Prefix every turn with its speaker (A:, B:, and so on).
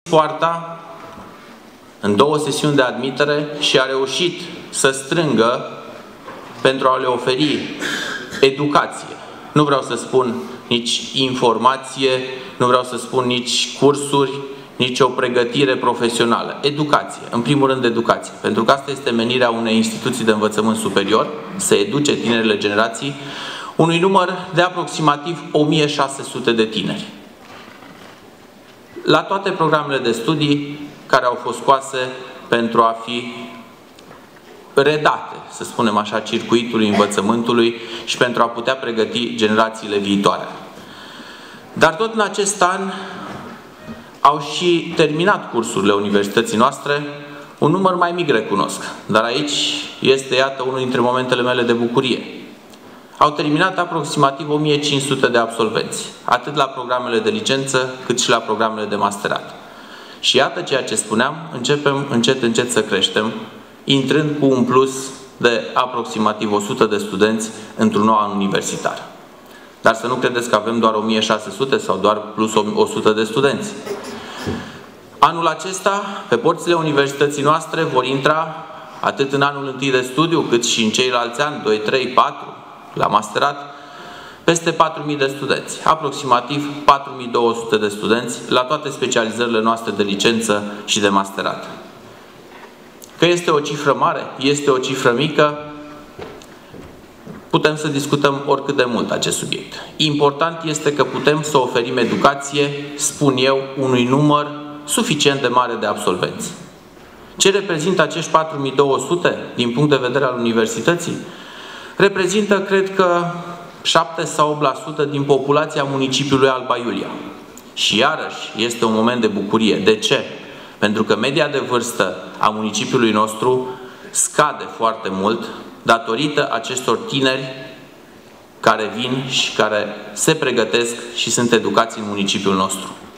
A: poarta în 2 sesiuni de admitere și a reușit să strângă pentru a le oferi educație. Nu vreau să spun nici informație, nu vreau să spun nici cursuri, nici o pregătire profesională. Educație. În primul rând educație. Pentru că asta este menirea unei instituții de învățământ superior, să educe tinerile generații, unui număr de aproximativ 1600 de tineri. La toate programele de studii care au fost scoase pentru a fi redate, să spunem așa, circuitului învățământului și pentru a putea pregăti generațiile viitoare. Dar tot în acest an au și terminat cursurile universității noastre, un număr mai mic recunosc, dar aici este, iată, unul dintre momentele mele de bucurie. Au terminat aproximativ 1500 de absolvenți, atât la programele de licență, cât și la programele de masterat. Și iată ceea ce spuneam, începem încet, încet să creștem, intrând cu un plus de aproximativ 100 de studenți într-un nou an universitar. Dar să nu credeți că avem doar 1600 sau doar plus 100 de studenți. Anul acesta, pe porțile universității noastre vor intra, atât în anul întâi de studiu, cât și în ceilalți ani, 2, 3, 4, la masterat, peste 4.000 de studenți, aproximativ 4.200 de studenți la toate specializările noastre de licență și de masterat. Că este o cifră mare, este o cifră mică, putem să discutăm oricât de mult acest subiect. Important este că putem să oferim educație, spun eu, unui număr suficient de mare de absolvenți. Ce reprezintă acești 4.200 din punct de vedere al universității? Reprezintă, cred că, 7 sau 8% din populația municipiului Alba Iulia. Și iarăși este un moment de bucurie. De ce? Pentru că media de vârstă a municipiului nostru scade foarte mult datorită acestor tineri care vin și care se pregătesc și sunt educați în municipiul nostru.